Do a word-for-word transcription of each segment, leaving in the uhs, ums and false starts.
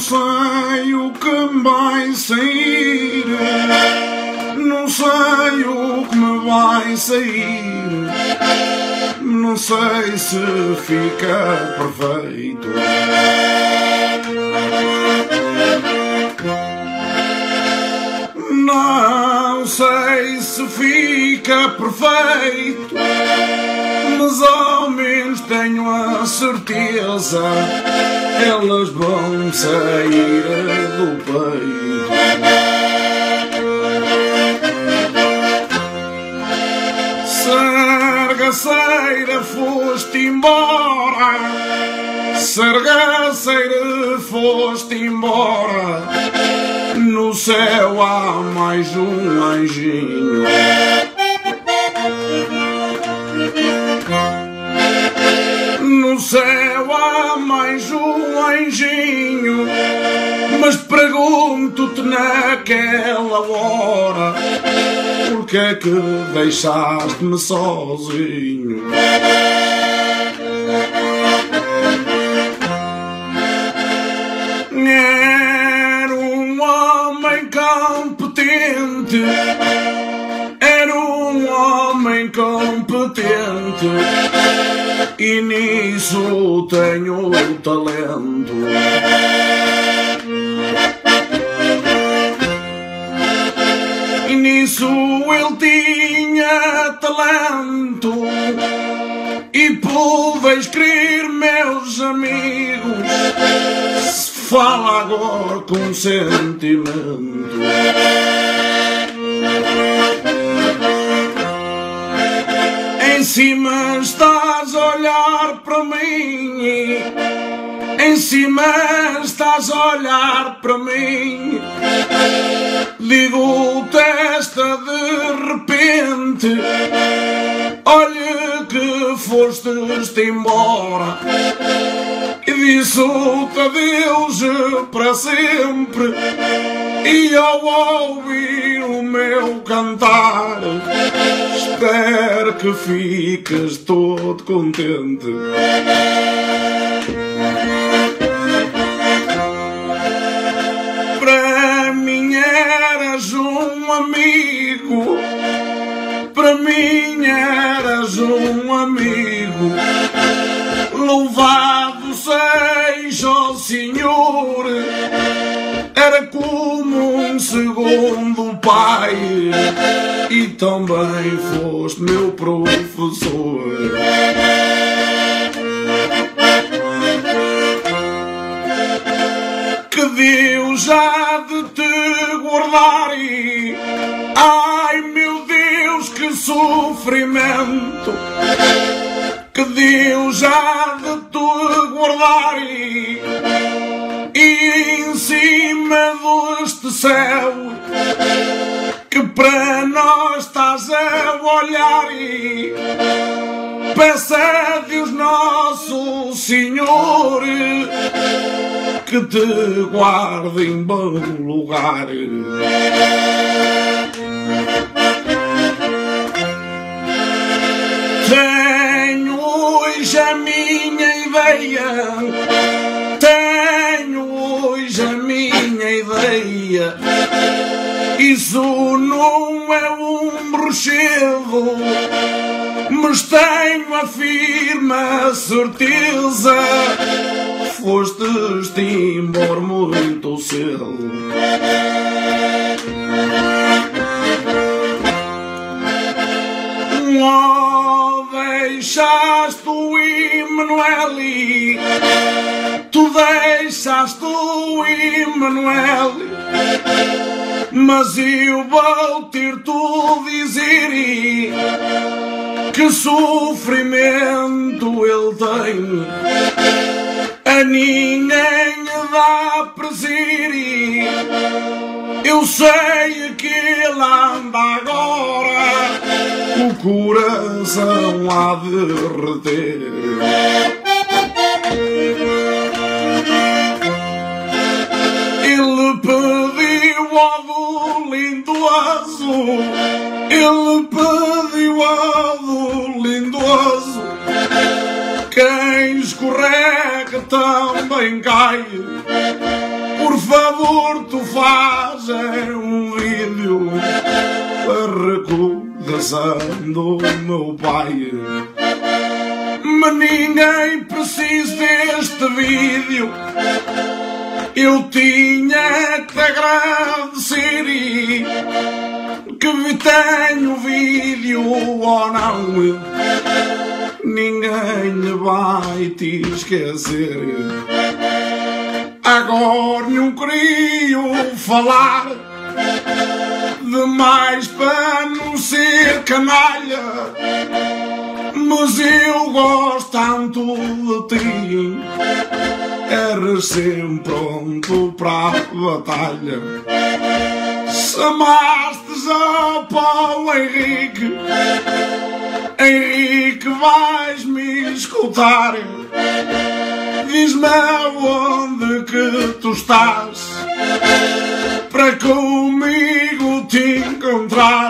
sei o que me vai sair, não sei o que me vai sair, não sei se fica perfeito. Não sei se fica perfeito, mas ao menos tenho a certeza, elas vão sair do peito. Sargaceira, foste embora, sargaceira, foste embora, no céu há mais um anjinho. No céu há mais um anjinho, mas pergunto-te naquela hora, porque é que deixaste-me sozinho? Era um homem competente, era um homem competente, e nisso tenho talento. E nisso ele tinha talento, e podeis crer, meus amigos, se fala agora com sentimento. Em cima estás a olhar para mim, em cima estás a olhar para mim, digo-te esta de repente, olha que fostes-te embora, e disse-te adeus para sempre, e ao ouvir o meu cantar, espero que fiques todo contente. Para mim eras um amigo, para mim eras um amigo, louvado seja o Senhor, era como um segundo pai, e também foste meu professor. Que Deus há de te guardar, e ai meu Deus, que sofrimento. Que Deus há de te guardar, e, e em cima deste céu, que para nós estás a olhar, e peça a Deus nosso Senhor que te guarde em bom lugar. Tenho hoje a minha ideia, tenho hoje a minha ideia, isso não é um bruxedo, mas tenho a firme certeza, fostes-te embora muito cedo. Oh, deixaste o Emanuele, tu deixaste o Emanuele, mas eu vou ter-te a dizer que sofrimento ele tem, a ninguém dá prazer. Eu sei que ele anda agora, o coração a derreter. Ele pediu ao do lindoso, ele pediu ao do lindoso, quem escorrega também cai. por favor, tu faz um vídeo para recordação do meu pai. Mas ninguém precisa deste vídeo. Eu tinha que te agradecer e que tenho o vídeo ou não, ninguém vai te esquecer. Agora não queria falar demais para não ser canalha, mas eu gosto tanto de ti, eras sempre pronto para a batalha. Chamaste já para o Henrique, Henrique, vais-me escutar. Diz-me onde que tu estás para comigo te encontrar.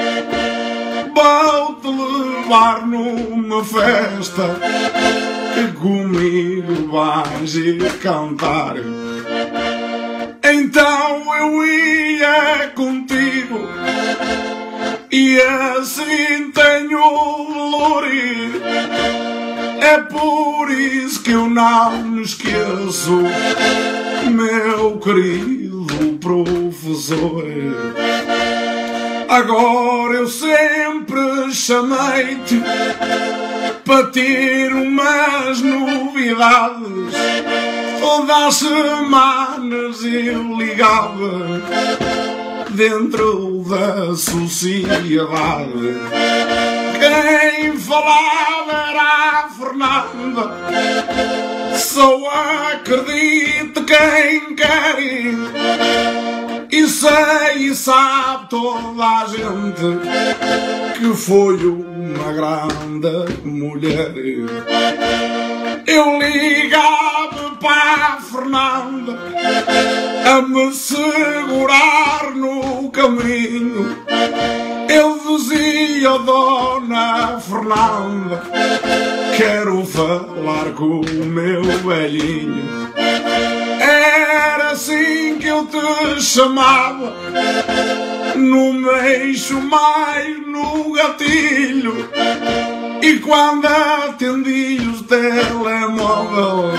Vou-te levar numa festa que comigo vais ir cantar. Então eu ia contigo e assim tenho valor. É por isso que eu não me esqueço, meu querido professor. Agora eu sempre chamei-te para ter umas novidades. Todas as semanas eu ligava dentro da sociedade. Quem falava era a Fernanda, só acredita quem quer. E sei e sabe toda a gente que foi uma grande mulher. Eu ligava para a Fernanda a me segurar no caminho. Eu dizia, oh, Dona Fernanda, quero falar com o meu velhinho. Era assim que eu te chamava, no meixo mais no gatilho. E quando atendi o telemóvel,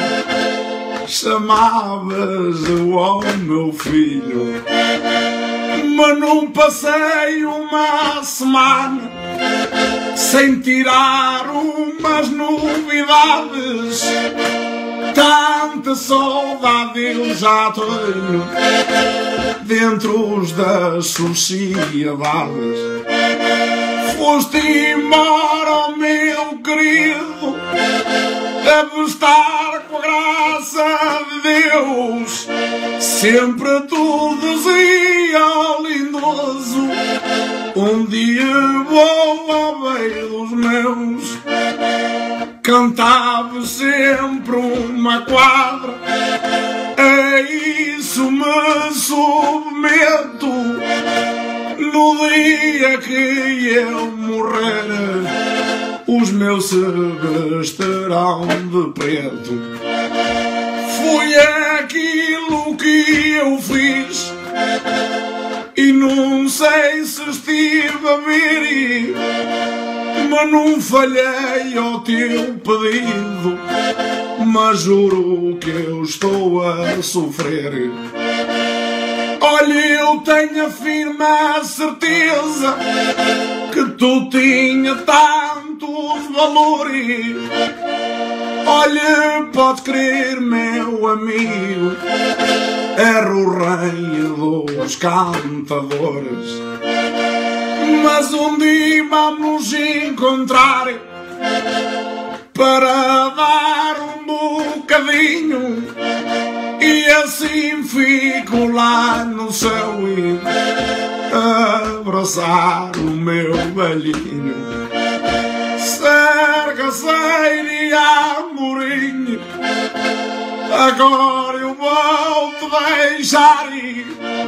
chamavas ao meu filho. Mas não passei uma semana sem tirar umas novidades. Tanta saudade eu já tenho dentro das sociedades. Foste embora, meu querido, deve estar com a graça de Deus. Sempre tu dizia, oh, lindoso, um dia vou ao meio dos meus. Cantava sempre uma quadra, a isso me submeto. No dia que eu morrer, os meus sebes terão de preto. Foi aquilo que eu fiz e não sei se estive a ver, mas não falhei ao teu pedido, mas juro que eu estou a sofrer. Olha, eu tenho a firme certeza que tu tinha tanto valor. Olha, pode crer, meu amigo, era o rei dos cantadores. Mas um dia vamos nos encontrar para dar um bocadinho, e assim fico lá no céu a abraçar o meu velhinho. Sergaceiro e Amorim, agora eu vou te deixar ir.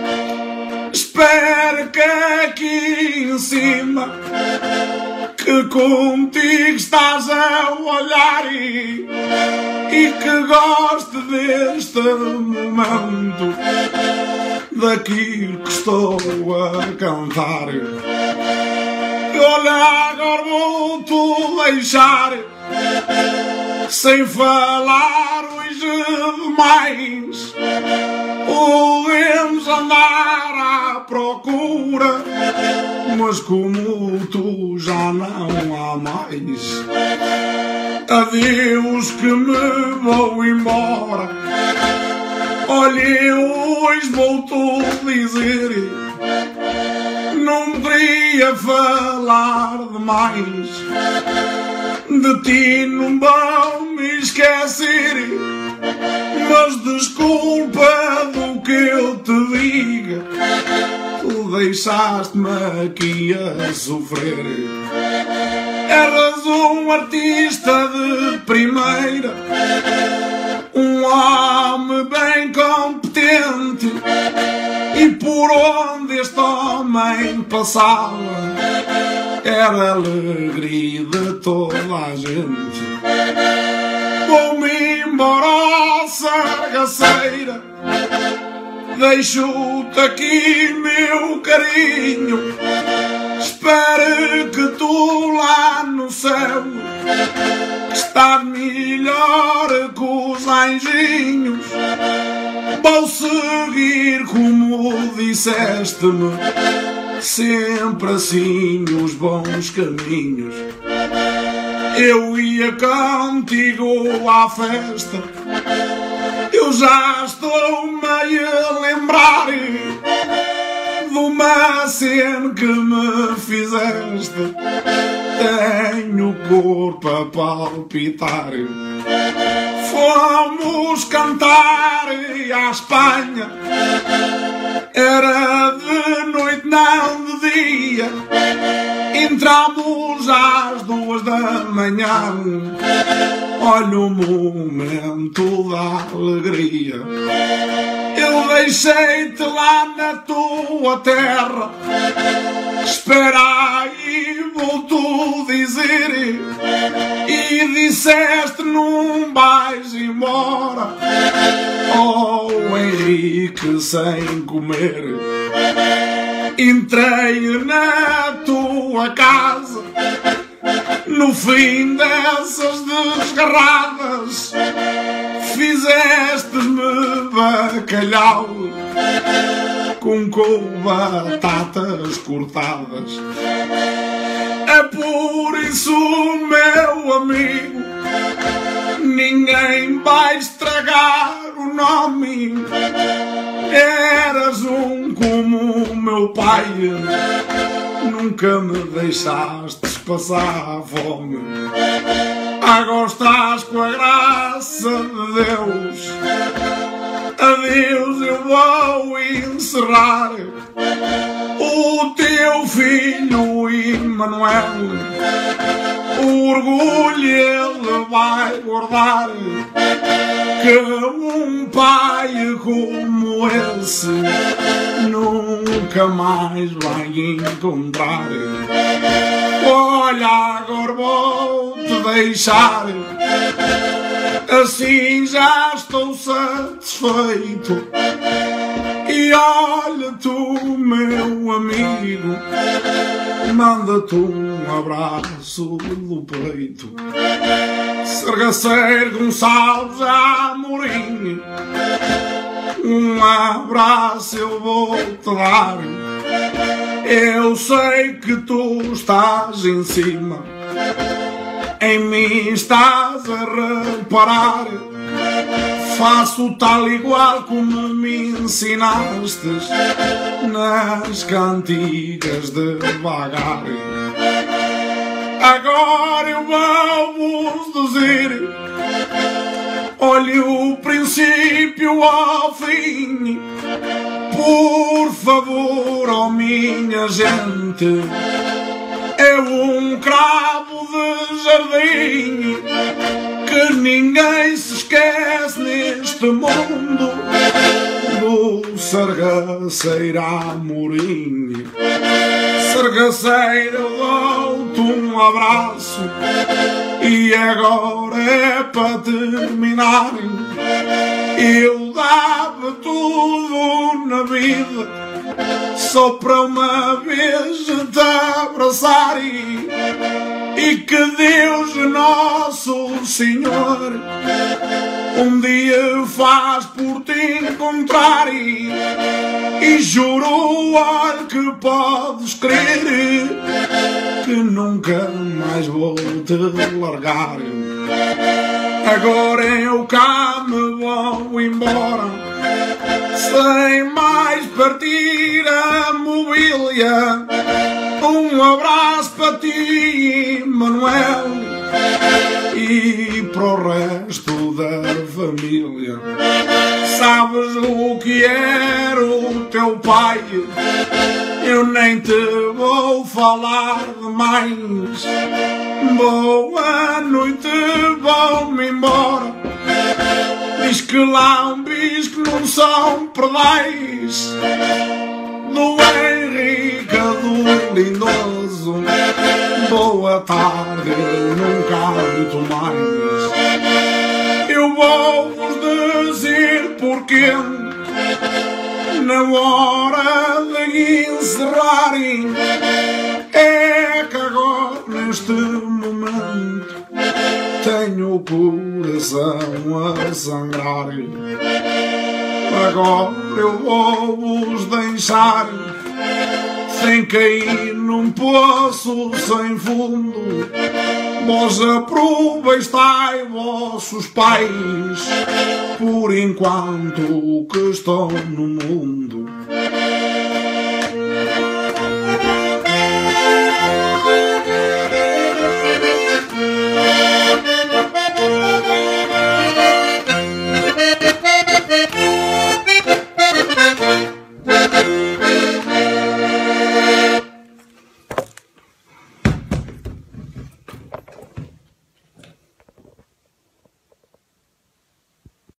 Espero que aqui em cima, que contigo estás a olhar, e e que goste deste momento, daquilo que estou a cantar. Olha, agora vou-te deixar sem falar hoje demais. Podemos andar à procura, mas como tu já não há mais. Adeus que me vou embora. Olha, hoje vou-te dizer, não queria falar demais. De ti não vou me esquecer, mas desculpa do que eu te diga, tu deixaste-me aqui a sofrer. Eras um artista de primeira, um homem bem competente, e por onde este homem passava era a alegria de toda a gente. Vou-me embora, ó sargaceira, deixo-te aqui meu carinho. Espero que tu lá no céu estás melhor que os anjinhos. Vou seguir como disseste-me, sempre assim os bons caminhos. Eu ia contigo à festa, eu já estou-me a lembrar de uma cena que me fizeste. Tenho o corpo a palpitar. Fomos cantar à Espanha, era de noite não de dia. Entramos às duas da manhã, olha o momento da alegria. Eu deixei-te lá na tua terra, espera aí, vou-te dizer. E disseste não vais embora, oh Henrique, sem comer. Entrei na tua casa, no fim dessas desgarradas, fizeste-me bacalhau com com batatas cortadas. É por isso, meu amigo, ninguém vai estragar o nome. Eras um como o meu pai, nunca me deixaste passar fome. Agora estás com a graça de Deus. Adeus, eu vou encerrar. O teu filho Emanuel, o orgulho ele vai guardar, que um pai como esse nunca mais vai encontrar. Olha, agora vou-te deixar, assim já estou satisfeito. E olha tu, meu amigo, manda-te um abraço do peito. Sargaceiro Gonçalves Amorim, um abraço eu vou-te dar. Eu sei que tu estás em cima, em mim estás a reparar. Faço tal igual como me ensinastes nas cantigas de vagar. Agora eu vou-vos dizer, olhe o princípio ao fim. Por favor, oh minha gente, é um cravo de jardim que ninguém se esquece neste mundo. do Sargaceira Amorim. Sargaceira, eu dou-te um abraço e agora é para terminar. Eu dava tudo na vida só para uma vez te abraçar e, e que Deus Nosso Senhor um dia faz por te encontrar e, e juro, olha, que podes crer que nunca mais vou te largar. Agora eu cá me vou embora, sem mais partir a mobília. Um abraço para ti, Manuel, e para o resto da família. Sabes o que era o teu pai? Eu nem te vou falar demais. Boa noite, vou-me embora. Diz que lá um bisco não são perdais. Do Henrique do Lindoso, boa tarde, não canto mais. Eu vou-vos dizer porquê, na hora de encerrarem, é que agora neste momento tenho o coração a sangrar. Agora eu vou-vos deixar sem cair num poço sem fundo. Vós aproveitai vossos pais por enquanto que estão no mundo.